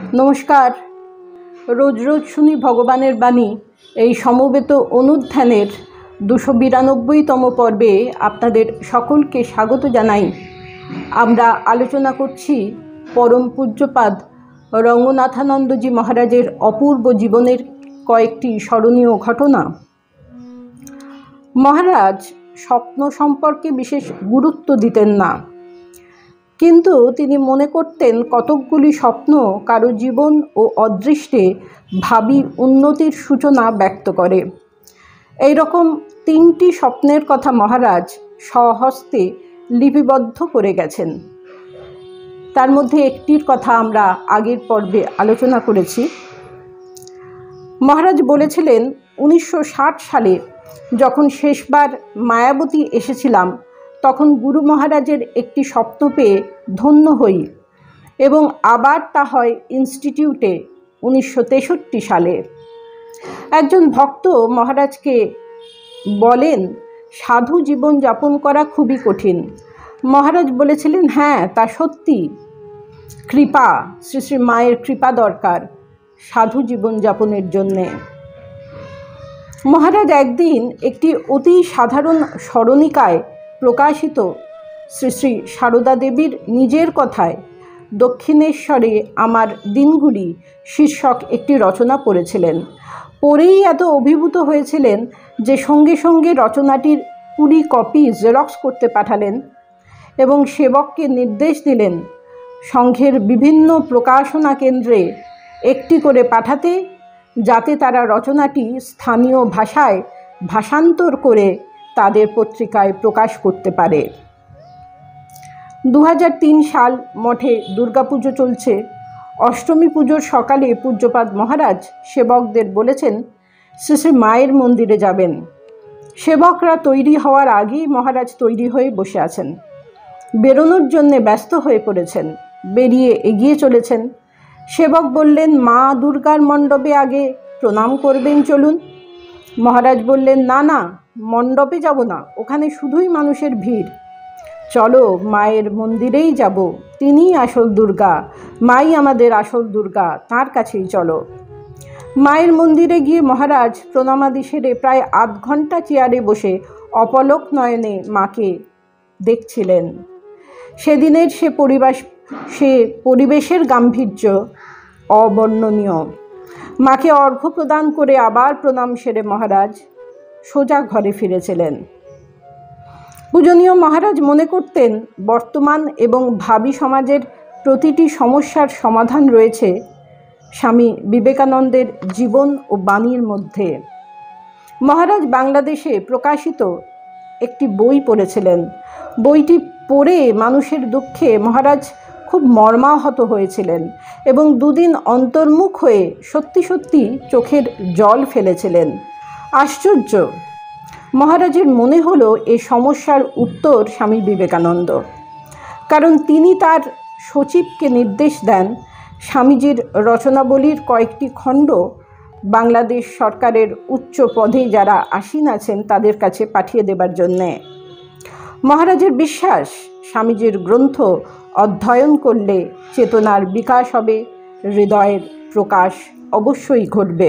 নমস্কার। রোজ রোজ শুনি ভগবানের বাণী এই সমবেত অনুধ্যানের 292তম পর্বে আপনাদের সকলকে স্বাগত জানাই। আমরা আলোচনা করছি পরম পূজ্যপাদ রঙ্গনাথানন্দজি মহারাজের অপূর্ব জীবনের কয়েকটি স্মরণীয় ঘটনা। মহারাজ স্বপ্ন সম্পর্কে বিশেষ গুরুত্ব দিতেন না, কিন্তু তিনি মনে করতেন কতকগুলি স্বপ্ন কারো জীবন ও অদৃষ্টে ভাবী উন্নতির সূচনা ব্যক্ত করে। এই রকম 3টি স্বপ্নের কথা মহারাজ স্বহস্তে লিপিবদ্ধ করে গেছেন। তার মধ্যে একটির কথা আমরা আগের পর্বে আলোচনা করেছি। মহারাজ বলেছিলেন 1960 সালে যখন শেষবার মায়াবতী এসেছিলাম, তখন গুরু মহারাজের একটি স্বপ্ন পেয়ে ধন্য হই এবং আবার তা হয় ইনস্টিটিউটে 1963 সালে। একজন ভক্ত মহারাজকে বলেন, সাধু জীবন যাপন করা খুবই কঠিন। মহারাজ বলেছিলেন, হ্যাঁ তা সত্যি, কৃপা, শ্রী শ্রী মায়ের কৃপা দরকার সাধু জীবন যাপনের জন্যে। মহারাজ একদিন একটি অতি সাধারণ স্মরণিকায় প্রকাশিত শ্রী শ্রী সারদা দেবীর নিজের কথায় দক্ষিণেশ্বরে আমার দিনগুলি শীর্ষক একটি রচনা পড়েছিলেন। পড়েই এত অভিভূত হয়েছিলেন যে সঙ্গে সঙ্গে রচনাটির 20 কপি জেরক্স করতে পাঠালেন এবং সেবককে নির্দেশ দিলেন সংঘের বিভিন্ন প্রকাশনা কেন্দ্রে একটি করে পাঠাতে, যাতে তারা রচনাটি স্থানীয় ভাষায় ভাষান্তর করে তাদের পত্রিকায় প্রকাশ করতে পারে। 2003 সাল মঠে দুর্গাপুজো চলছে। অষ্টমী পুজোর সকালে পূজ্যপাদ মহারাজ সেবকদের বলেছেন শ্রী শ্রী মায়ের মন্দিরে যাবেন। সেবকরা তৈরি হওয়ার আগেই মহারাজ তৈরি হয়ে বসে আছেন, বেরোনোর জন্যে ব্যস্ত হয়ে পড়েছেন, বেরিয়ে এগিয়ে চলেছেন। সেবক বললেন, মা দুর্গার মণ্ডপে আগে প্রণাম করবেন, চলুন। মহারাজ বললেন, না না, মণ্ডপে যাব না, ওখানে শুধুই মানুষের ভিড়। চলো মায়ের মন্দিরেই যাব, তিনিই আসল দুর্গা, মাই আমাদের আসল দুর্গা, তাঁর কাছেই চলো। মায়ের মন্দিরে গিয়ে মহারাজ প্রণামাদি সেরে প্রায় আধ ঘন্টা চেয়ারে বসে অপলক নয়নে মাকে দেখছিলেন। সেদিনের সে পরিবেশের গাম্ভীর্য অবর্ণনীয়। মাকে অর্ঘ্য প্রদান করে আবার প্রণাম সেরে মহারাজ সোজা ঘরে ফিরেছিলেন। পূজনীয় মহারাজ মনে করতেন বর্তমান এবং ভাবী সমাজের প্রতিটি সমস্যার সমাধান রয়েছে স্বামী বিবেকানন্দের জীবন ও বাণীর মধ্যে। মহারাজ বাংলাদেশে প্রকাশিত একটি বই পড়েছিলেন। বইটি পড়ে মানুষের দুঃখে মহারাজ খুব মর্মাহত হয়েছিলেন এবং 2 দিন অন্তর্মুখ হয়ে সত্যি সত্যি চোখের জল ফেলেছিলেন। আশ্চর্য, মহারাজের মনে হলো এই সমস্যার উত্তর স্বামী বিবেকানন্দ। কারণ তিনি তার সচিবকে নির্দেশ দেন স্বামীজির রচনাবলীর কয়েকটি খণ্ড বাংলাদেশ সরকারের উচ্চ পদে যারা আসীন আছেন তাদের কাছে পাঠিয়ে দেবার জন্যে। মহারাজের বিশ্বাস স্বামীজির গ্রন্থ অধ্যয়ন করলে চেতনার বিকাশ হবে, হৃদয়ের প্রকাশ অবশ্যই ঘটবে।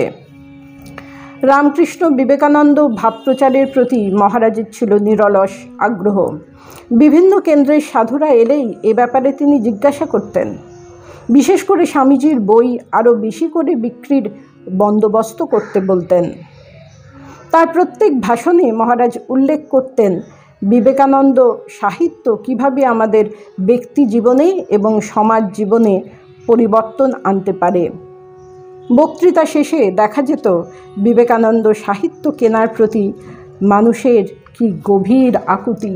রামকৃষ্ণ বিবেকানন্দ ভাবপ্রচারের প্রতি মহারাজের ছিল নিরলস আগ্রহ। বিভিন্ন কেন্দ্রের সাধুরা এলেই এ ব্যাপারে তিনি জিজ্ঞাসা করতেন। বিশেষ করে স্বামীজির বই আরও বেশি করে বিক্রির বন্দোবস্ত করতে বলতেন। তার প্রত্যেক ভাষণে মহারাজ উল্লেখ করতেন বিবেকানন্দ সাহিত্য কিভাবে আমাদের ব্যক্তি জীবনে এবং সমাজ জীবনে পরিবর্তন আনতে পারে। বক্তৃতা শেষে দেখা যেত বিবেকানন্দ সাহিত্য কেনার প্রতি মানুষের কি গভীর আকুতি।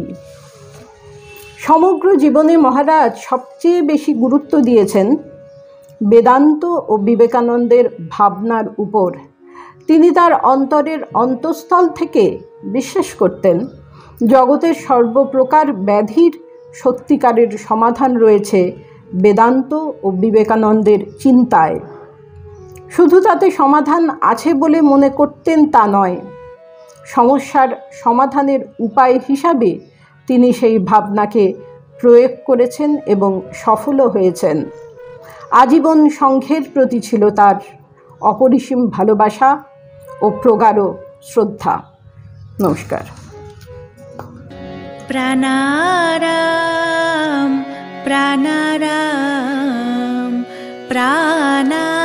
সমগ্র জীবনে মহারাজ সবচেয়ে বেশি গুরুত্ব দিয়েছেন বেদান্ত ও বিবেকানন্দের ভাবনার উপর। তিনি তার অন্তরের অন্তঃস্থল থেকে বিশ্বাস করতেন জগতের সর্বপ্রকার ব্যাধির সত্যিকারের সমাধান রয়েছে বেদান্ত ও বিবেকানন্দের চিন্তায়। শুধু তাতে সমাধান আছে বলে মনে করতেন তা নয়, সমস্যার সমাধানের উপায় হিসাবে তিনি সেই ভাবনাকে প্রয়োগ করেছেন এবং সফলও হয়েছেন। আজীবন সংঘের প্রতি ছিল তার অপরিসীম ভালোবাসা ও প্রগাঢ় শ্রদ্ধা। নমস্কার। প্রাণারাম প্রাণারাম প্রাণা